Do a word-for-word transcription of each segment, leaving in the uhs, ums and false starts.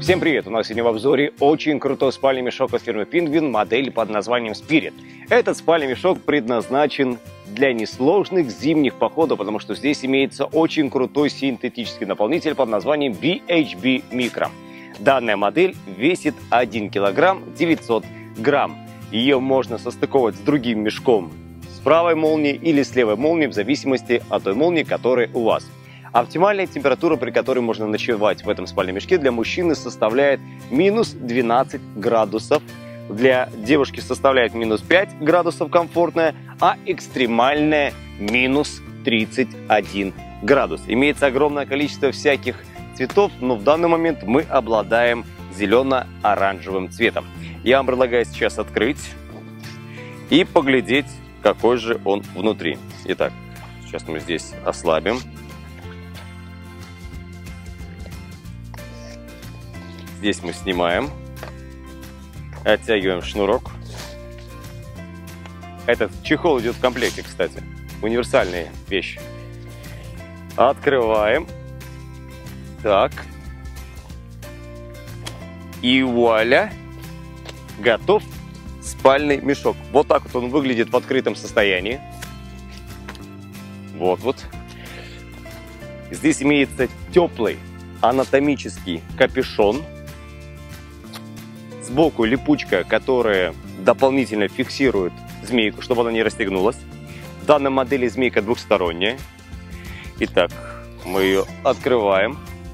Всем привет! У нас сегодня в обзоре очень крутой спальный мешок от фирмы Penguin, модель под названием Spirit. Этот спальный мешок предназначен для несложных зимних походов, потому что здесь имеется очень крутой синтетический наполнитель под названием би эйч би Micro. Данная модель весит один килограмм девятьсот грамм. Ее можно состыковать с другим мешком с правой молнией или с левой молнией, в зависимости от той молнии, которая у вас. Оптимальная температура, при которой можно ночевать в этом спальном мешке, для мужчины составляет минус двенадцать градусов. Для девушки составляет минус пять градусов комфортная, а экстремальная минус тридцать один градус. Имеется огромное количество всяких цветов, но в данный момент мы обладаем зелено-оранжевым цветом. Я вам предлагаю сейчас открыть и поглядеть, какой же он внутри. Итак, сейчас мы здесь ослабим. Здесь мы снимаем, оттягиваем шнурок. Этот чехол идет в комплекте, кстати. Универсальная вещь. Открываем. Так. И вуаля! Готов спальный мешок. Вот так вот он выглядит в открытом состоянии. Вот-вот. Здесь имеется теплый анатомический капюшон. Сбоку липучка, которая дополнительно фиксирует змейку, чтобы она не расстегнулась. В данной модели змейка двухсторонняя. Итак, мы ее открываем.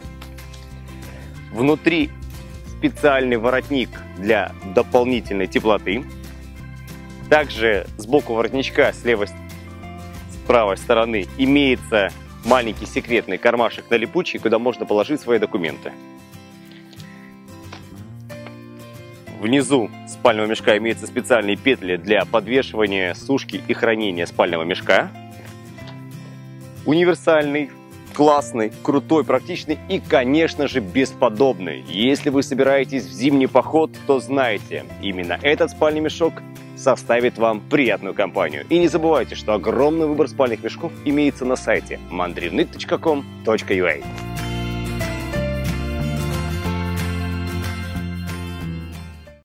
Внутри специальный воротник для дополнительной теплоты. Также сбоку воротничка с левой, с правой стороны имеется маленький секретный кармашек на липучке, куда можно положить свои документы. Внизу спального мешка имеются специальные петли для подвешивания, сушки и хранения спального мешка. Универсальный, классный, крутой, практичный и, конечно же, бесподобный. Если вы собираетесь в зимний поход, то знайте, именно этот спальный мешок составит вам приятную компанию. И не забывайте, что огромный выбор спальных мешков имеется на сайте мандринык точка ком точка ю а.